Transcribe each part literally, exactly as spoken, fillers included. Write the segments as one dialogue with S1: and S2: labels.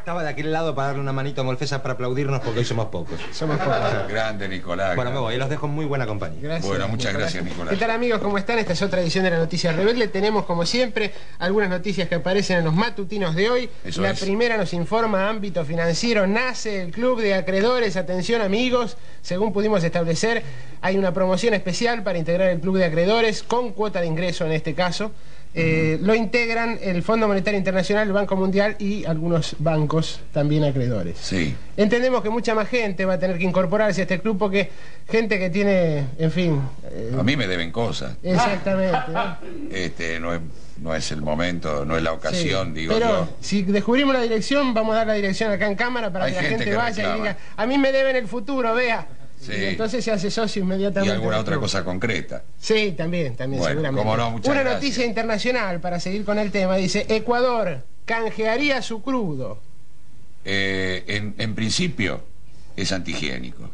S1: estaba de aquel lado para darle una manito a Molfesa para aplaudirnos porque hoy somos pocos.
S2: Somos pocos.
S3: Grande, Nicolás.
S1: Bueno, me voy, los dejo en muy buena compañía.
S2: Gracias.
S3: Bueno, muchas
S2: Nicolás.
S3: gracias, Nicolás.
S2: ¿Qué tal, amigos? ¿Cómo están? Esta es otra edición de la Noticia Rebelde. Tenemos, como siempre, algunas noticias que aparecen en los matutinos de hoy.
S3: Eso
S2: la
S3: es.
S2: primera nos informa ámbito financiero. Nace el Club de Acreedores. Atención, amigos. Según pudimos establecer, hay una promoción especial para integrar el Club de Acreedores con cuota de ingreso en este caso. Eh, lo integran el Fondo Monetario Internacional, el Banco Mundial y algunos bancos también acreedores.
S3: Sí.
S2: Entendemos que mucha más gente va a tener que incorporarse a este club porque gente que tiene, en fin... eh,
S3: A mí me deben cosas.
S2: exactamente, ¿no?
S3: Este, no es, no es el momento, no es la ocasión,
S2: Sí,
S3: digo
S2: pero
S3: yo.
S2: si descubrimos la dirección, vamos a dar la dirección acá en cámara para
S3: Hay
S2: que la
S3: gente
S2: gente
S3: que
S2: vaya
S3: reclama.
S2: y diga, a mí me deben el futuro, vea.
S3: Sí.
S2: Y entonces se hace socio
S3: Y
S2: inmediatamente.
S3: alguna
S2: del
S3: otra
S2: club.
S3: cosa concreta.
S2: Sí, también, también,
S3: Bueno,
S2: seguramente.
S3: cómo no, muchas
S2: Una
S3: gracias.
S2: noticia internacional para seguir con el tema. Dice, Ecuador canjearía su crudo.
S3: Eh, en, en principio, es antihigiénico.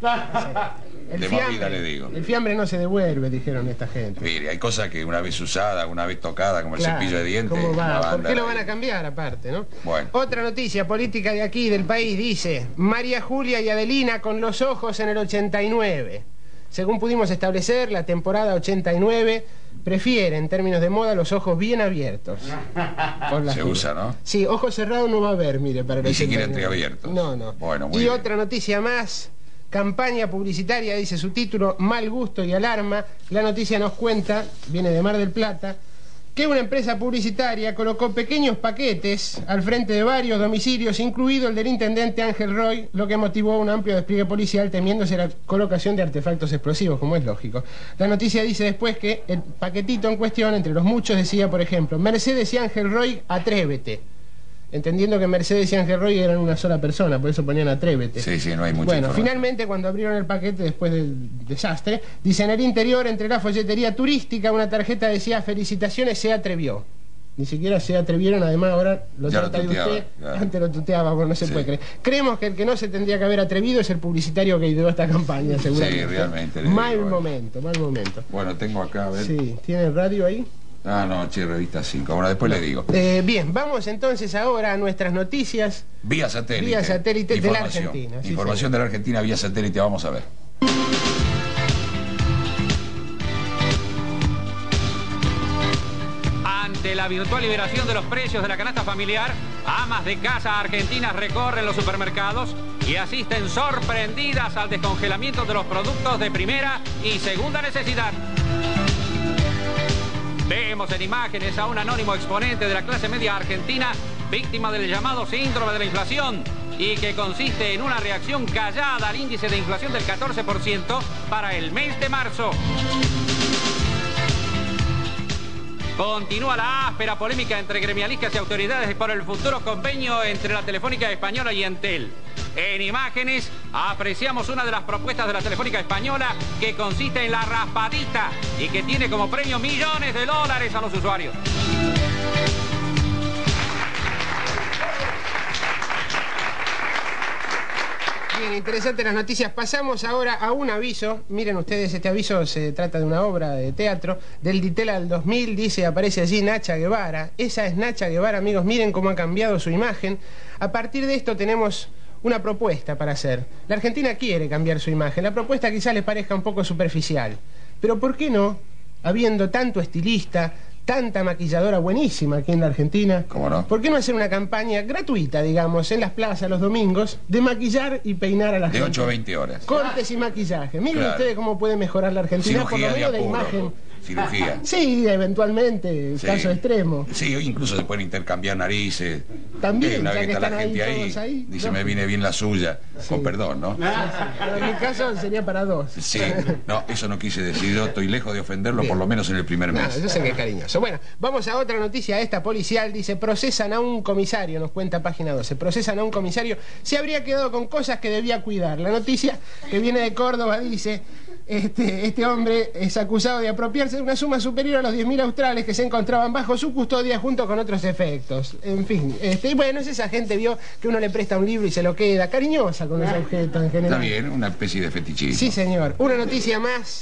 S2: El
S3: De movida le digo.
S2: el fiambre no se devuelve, dijeron esta gente.
S3: Mire, hay cosas que una vez usada, una vez tocada, como el
S2: Claro,
S3: cepillo de dientes.
S2: ¿cómo va?
S3: no
S2: ¿Por
S3: anda
S2: qué lo
S3: ahí.
S2: van a cambiar aparte, no?
S3: Bueno.
S2: Otra noticia política de aquí, del país, dice María Julia y Adelina con los ojos en el ochenta y nueve. Según pudimos establecer, la temporada ochenta y nueve prefiere, en términos de moda, los ojos bien abiertos. Por la
S3: Se
S2: gira.
S3: usa, ¿no?
S2: Sí, ojos cerrados no va a haber, mire, para el
S3: Ni siquiera
S2: ochenta y nueve.
S3: entreabiertos.
S2: No, no.
S3: Bueno, muy
S2: y
S3: bien.
S2: otra noticia más, campaña publicitaria, dice su título, Mal Gusto y Alarma. La noticia nos cuenta, viene de Mar del Plata, que una empresa publicitaria colocó pequeños paquetes al frente de varios domicilios, incluido el del intendente Ángel Roy, lo que motivó un amplio despliegue policial temiéndose la colocación de artefactos explosivos, como es lógico. La noticia dice después que el paquetito en cuestión, entre los muchos, decía, por ejemplo, Mercedes y Ángel Roy, atrévete. Entendiendo que Mercedes y Ángel Roy eran una sola persona, por eso ponían atrévete.
S3: Sí, sí, no hay mucha
S2: Bueno,
S3: información.
S2: finalmente cuando abrieron el paquete después del desastre, dice en el interior, entre la folletería turística, una tarjeta decía felicitaciones, se atrevió. Ni siquiera se atrevieron, además ahora lo
S3: Ya lo
S2: trata de
S3: tuteaba,
S2: usted,
S3: claro.
S2: antes lo tuteaba, bueno, no se
S3: Sí.
S2: puede creer. Creemos que el que no se tendría que haber atrevido es el publicitario que ideó esta campaña, seguramente.
S3: Sí, realmente, le
S2: Mal
S3: digo,
S2: momento, mal momento.
S3: Bueno, tengo acá, a ver.
S2: Sí, ¿tiene radio ahí?
S3: Ah, no, che, revista cinco. Bueno, después le digo.
S2: Eh, bien, vamos entonces ahora a nuestras noticias.
S3: Vía satélite.
S2: Vía satélite de la
S3: Información.
S2: Argentina, sí,
S3: Información
S2: señor.
S3: de la Argentina vía satélite, vamos a ver.
S4: Ante la virtual liberación de los precios de la canasta familiar, amas de casa argentinas recorren los supermercados y asisten sorprendidas al descongelamiento de los productos de primera y segunda necesidad. Vemos en imágenes a un anónimo exponente de la clase media argentina, víctima del llamado síndrome de la inflación, y que consiste en una reacción callada al índice de inflación del catorce por ciento para el mes de marzo. Continúa la áspera polémica entre gremialistas y autoridades por el futuro convenio entre la Telefónica Española y Entel. En imágenes apreciamos una de las propuestas de la Telefónica Española que consiste en la raspadita y que tiene como premio millones de dólares a los usuarios.
S2: Bien, interesantes las noticias. Pasamos ahora a un aviso. Miren ustedes, este aviso se trata de una obra de teatro del Ditela del dos mil. Dice, aparece allí Nacha Guevara. Esa es Nacha Guevara, amigos. Miren cómo ha cambiado su imagen. A partir de esto tenemos una propuesta para hacer. La Argentina quiere cambiar su imagen. La propuesta quizás les parezca un poco superficial. Pero ¿por qué no? Habiendo tanto estilista, tanta maquilladora buenísima aquí en la Argentina.
S3: ¿Cómo no?
S2: ¿Por qué no hacer una campaña gratuita, digamos, en las plazas los domingos, de maquillar y peinar a la
S3: De
S2: gente?
S3: ocho a veinte horas.
S2: Cortes y maquillaje. Miren
S3: Claro.
S2: ustedes cómo puede mejorar la Argentina, por
S3: Cirugía
S2: lo
S3: de
S2: menos de,
S3: apuro.
S2: imagen.
S3: Cirugía.
S2: Sí, eventualmente,
S3: Sí.
S2: caso extremo.
S3: Sí, incluso se pueden intercambiar narices.
S2: También,
S3: Eh, una
S2: ya
S3: vez
S2: que
S3: está la
S2: están ahí
S3: gente ahí,
S2: todos ahí,
S3: dice,
S2: ¿no?
S3: me viene bien la suya. Con perdón, ¿no?
S2: Pero en mi caso sería para dos.
S3: Sí, no, eso no quise decir. Yo estoy lejos de ofenderlo,
S2: Bien.
S3: por lo menos en el primer
S2: No,
S3: mes.
S2: yo sé que es cariñoso. Bueno, vamos a otra noticia. Esta policial dice, procesan a un comisario, nos cuenta página doce. Procesan a un comisario, se habría quedado con cosas que debía cuidar. La noticia que viene de Córdoba dice, este, este hombre es acusado de apropiarse de una suma superior a los diez mil australes que se encontraban bajo su custodia junto con otros efectos. En fin, este, y bueno, es esa gente, vio, que uno le presta un libro y se lo queda, cariñosa con los objetos en general.
S3: Está bien, una especie de fetichismo.
S2: Sí, señor. Una noticia más.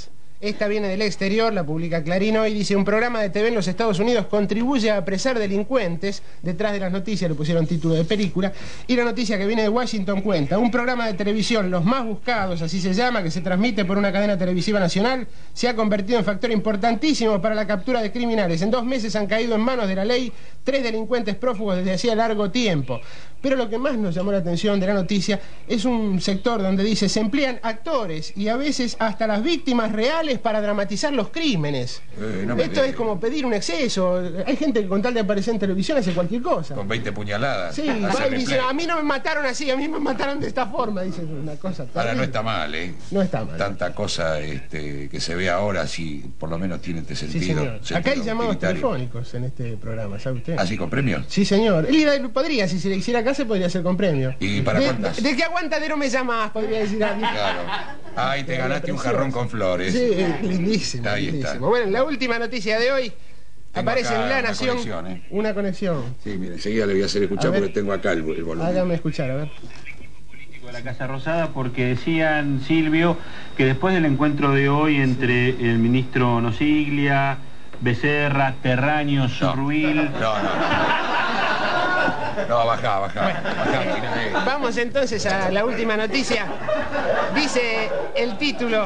S2: Esta viene del exterior, la publica Clarín hoy, dice: un programa de T V en los Estados Unidos contribuye a apresar delincuentes. Detrás de las noticias le pusieron título de película. Y la noticia que viene de Washington cuenta: un programa de televisión, Los Más Buscados, así se llama, que se transmite por una cadena televisiva nacional, se ha convertido en factor importantísimo para la captura de criminales. En dos meses han caído en manos de la ley tres delincuentes prófugos desde hacía largo tiempo. Pero lo que más nos llamó la atención de la noticia es un sector donde dice: se emplean actores y a veces hasta las víctimas reales para dramatizar los crímenes.
S3: Eh, no me
S2: Esto es como pedir un exceso. Hay gente que con tal de aparecer en televisión hace cualquier cosa.
S3: Con veinte puñaladas.
S2: Sí, va y dice: a mí no me mataron así, a mí me mataron de esta forma. Dice una cosa terrible.
S3: Ahora no está mal, ¿eh?
S2: No está mal.
S3: Tanta cosa este, que se ve ahora, sí, por lo menos tiene este
S2: Sí,
S3: sentido.
S2: señor.
S3: sentido
S2: Acá hay llamados
S3: utilitario.
S2: telefónicos en este programa, ¿sabe usted?
S3: ¿Así con premios?
S2: Sí, señor. Él podría, si se le hiciera acá, se podría hacer con premio.
S3: ¿Y para
S2: de,
S3: cuántas?
S2: De, de qué aguantadero me llamas, podría decir alguien.
S3: Claro. Ay, te ganaste un jarrón con flores.
S2: Sí, lindísimo.
S3: Ahí está.
S2: lindísimo. Bueno, la última noticia de hoy
S3: Tengo
S2: aparece
S3: acá
S2: en La
S3: una
S2: Nación.
S3: conexión, ¿eh?
S2: Una conexión.
S3: Sí, mire, enseguida le voy a hacer
S2: A
S3: escuchar
S2: ver.
S3: porque tengo acá el, el volumen.
S2: Hágame escuchar, a ver.
S5: De la Casa Rosada, porque decían, Silvio, que después del encuentro de hoy entre el ministro Nosiglia, Becerra, Terraño, Zurruil...
S3: No, no, no. No, bajá, bajá. bajá
S2: Vamos entonces a la última noticia. Dice el título.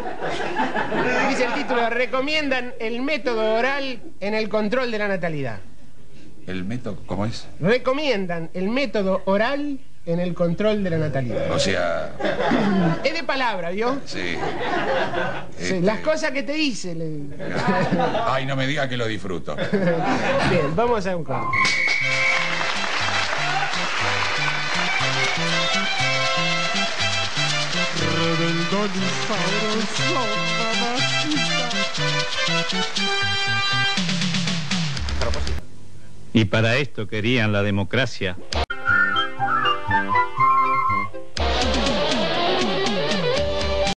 S2: Dice el título: recomiendan el método oral en el control de la natalidad.
S3: ¿El método cómo es?
S2: Recomiendan el método oral en el control de la natalidad.
S3: O sea...
S2: Es de palabra, ¿vio?
S3: Sí.
S2: Sí,
S3: Este-
S2: las cosas que te dice. le-
S3: Ay, no me diga que lo disfruto.
S2: Bien, vamos a un corte.
S5: Y para esto querían la democracia.